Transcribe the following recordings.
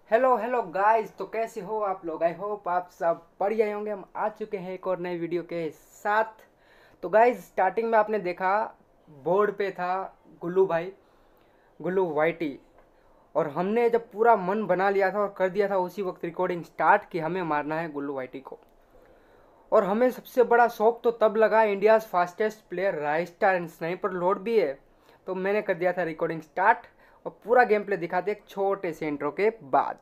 Hello hello guys, तो कैसे हो आप लोग। आई होप आप सब बढ़िया होंगे। हम आ चुके हैं एक और नई वीडियो के साथ। तो गाइस, स्टार्टिंग में आपने देखा बोर्ड पे था गुल्लू भाई, गुल्लू वाइटी। और हमने जब पूरा मन बना लिया था और कर दिया था उसी वक्त रिकॉर्डिंग स्टार्ट कि हमें मारना है गुल्लू वाइटी को। और हमें सबसे बड़ा शौक तो तब लगा, India's fastest player Raistar and sniper लोड भी है। तो मैंने कर दिया था रिकॉर्डिंग स्टार्ट और पूरा गेम प्ले दिखाते एक छोटे से इंट्रो के बाद।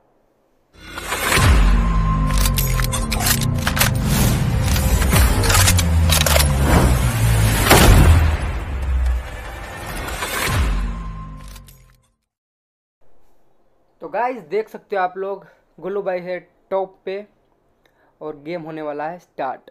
तो गाइस, देख सकते हो आप लोग, गुल्लू भाई है टॉप पे और गेम होने वाला है स्टार्ट।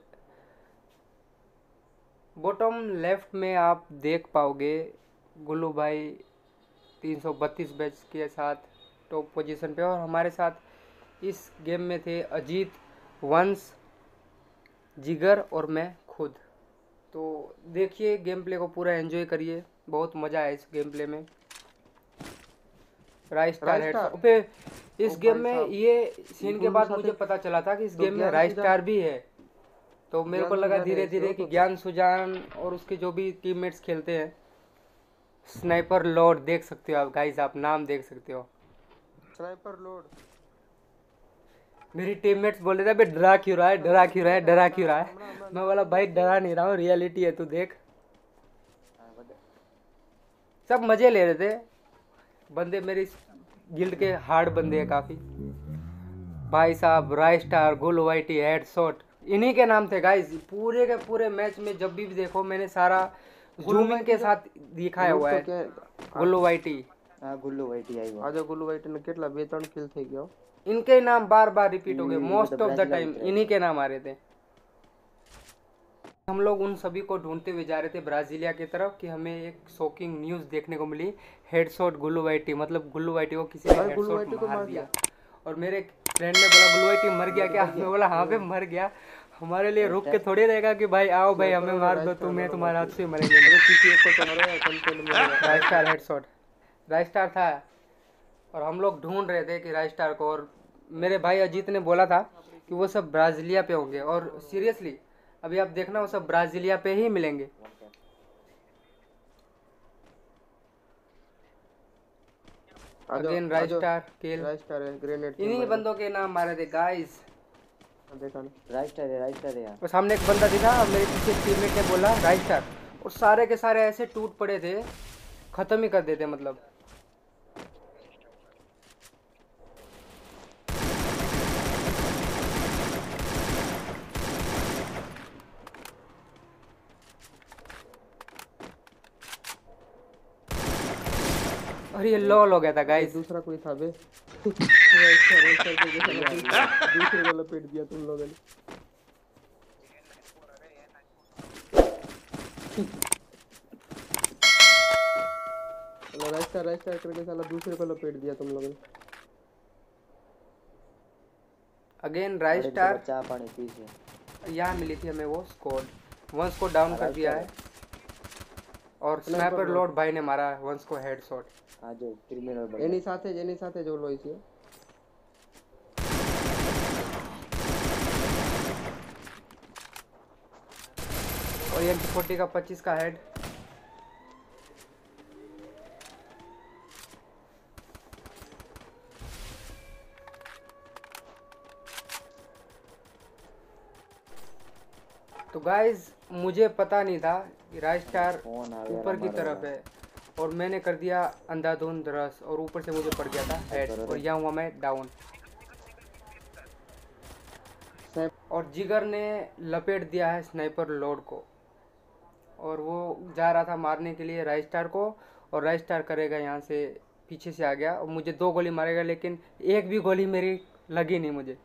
बॉटम लेफ्ट में आप देख पाओगे गुल्लू भाई 332 बैच के साथ टॉप पोजीशन पे। और हमारे साथ इस गेम में थे अजीत, वंश, जिगर और मैं खुद। तो देखिए गेम प्ले को पूरा एंजॉय करिए, बहुत मज़ा आया इस गेम प्ले में। राइस्टार हेड पे इस गेम में ये सीन के बाद मुझे पता चला था कि इस गेम में राइस्टार भी है। तो मेरे को लगा धीरे धीरे कि ज्ञान सुजान और उसके जो भी टीममेट्स खेलते हैं। स्नाइपर लोड देख सकते हो आप गाइस, आप नाम देख सकते हो स्नाइपर लोड। मेरी टीममेट्स बोल रहे थे, अबे डरा क्यों रहा है, डरा क्यों रहा है, डरा क्यों रहा है। मैं बोला भाई डरा नहीं रहा हूँ, रियलिटी है, तू देख। सब मजे ले रहे थे बंदे, मेरी गिल्ड के हार्ड बंदे हैं काफ़ी। भाई साहब राइस्टार, गुल वाइटी, हेडशॉट, इन्हीं के नाम थे गाइस। पूरे के पूरे मैच में जब भी देखो मैंने सारा जूमिंग के साथ दिखाया हुआ है गुल्लू वाइटी। हां गुल्लू वाइटी आई आज गुल्लू वाइटी ने કેટલા 2-3 किल થઈ ગયો। इनके नाम बार बार रिपीट हो गए, मोस्ट ऑफ द टाइम इन्हीं के नाम आ रहे थे। हम लोग उन सभी को ढूंढते हुए जा रहे थे ब्राजीलिया की तरफ कि हमें एक शॉकिंग न्यूज़ देखने को मिली। हेडशॉट गुल्लू वाइटी, मतलब गुल्लू वाइटी को किसी ने हेडशॉट मार दिया। और मेरे फ्रेंड ने बोला गुल्लू वाइटी मर गया क्या। मैं बोला हाँ पे मर गया। हमारे लिए रुक के थोड़ी रहेगा कि भाई आओ भाई हमें मार दो, तुम्हें तुम्हारे हाथ से मरेंगे। राइस्टार हेडशॉट, राइस्टार था और हम लोग ढूंढ रहे थे कि राइस्टार को। और मेरे भाई अजीत ने बोला था कि वो सब ब्राजीलिया पे होंगे, और सीरियसली अभी आप देखना वो सब ब्राजीलिया पे ही मिलेंगे। अगेन राइस्टार किल, राइस्टार है ग्रेनेड। इन्हीं बंदों के नाम मारे थे गाइस। देखा ना, राइस्टार है यार। और सामने एक बंदा दिखा, मेरे पीछे टीममेट ने बोला राइस्टार, और सारे के सारे ऐसे टूट पड़े थे, खत्म ही कर देते मतलब। और ये लॉल हो गया था गाइस। दूसरा कोई था बे। राइस्टार के जैसा दूसरे को लपेट दिया तुम लोगों ने। राइस्टार करके साला दूसरे को लपेट दिया तुम लोगों ने। अगेन राइस्टार, चाय पानी पीजिए। यहाँ मिली थी हमें वो स्क्वाड। वंस को डाउन कर दिया है और स्नाइपर लोड भाई ने मारा वंस को हेडशॉट। आज क्रिमिनल बन एनी साथे जो लोई थी। और ये 40 का 25 का हेड। तो गाइज मुझे पता नहीं था कि राइस्टार ऊपर की तरफ है, और मैंने कर दिया अंधाधुंध रस और ऊपर से मुझे पड़ गया था हेड, और यहाँ हुआ मैं डाउन। और जिगर ने लपेट दिया है स्नाइपर लोड को, और वो जा रहा था मारने के लिए राइस्टार को। और राइस्टार करेगा यहाँ से पीछे से आ गया और मुझे 2 गोली मारेगा, लेकिन एक भी गोली मेरी लगी नहीं मुझे।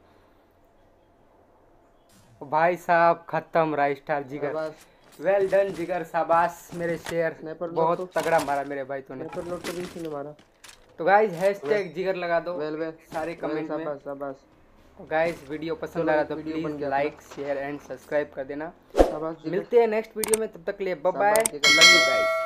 भाई साहब खत्म राइस्टार। जिगर वेल डन जिगर, शाबाश मेरे शेर, बहुत तगड़ा मारा मेरे भाई तूने। तो गाइस हैशटैग जिगर लगा दो सारे कमेंट में। गाइस वीडियो पसंद आया तो please like share and subscribe कर देना। मिलते हैं नेक्स्ट वीडियो में, तब तक के लिए bye bye, love you guys.